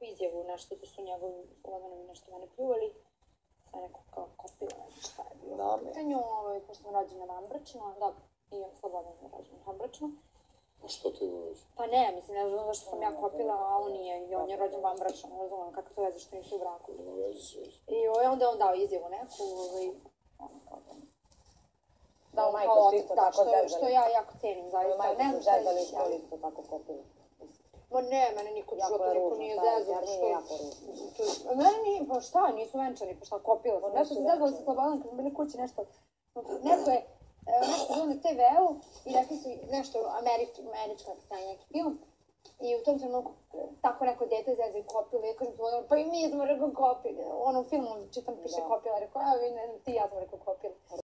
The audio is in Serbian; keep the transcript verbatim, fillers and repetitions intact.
izjavu, nešto da su njegovi Slavanovi nešto mene pljuvali. Sve neko kao kopila, ne znam šta je bilo. Na pitanju, pošto sam rođena vanbračno, da, i Slobodan je rođena vanbračno. A što ti je uveć? Pa ne, mislim, ne znam zašto sam ja kopila, a on nije, i on je rođen vanbračno, ne znam kako to veze što nisu u braku. Ima veze sve. I onda on dao izjavu neku, ono kao da... Da, on Majka kao su otac, isto da, tako što, zezali. što ja jako cenim, zaista. Majka Ne su znam šta zezali je što li isto tako kopili. Ma ne, mene niko u životu niko nije zezao, što... Jako ružno. Mene nije, pa šta, nisu venčani, pa šta, kopila sam. Nešto se zezala sa Slobodan, kad smo bili kući, nešto... Neko je, nešto bilo na te veu i rekli su nešto američka, taj neki film. I u tom trenutku tako neko dete zezao i kopila, ja kažem Slobodan, pa i mi smo rekao kopili. Ono u filmu čitam piše kopila, rekao, evo vi ne, ti ja sam rekao kopila.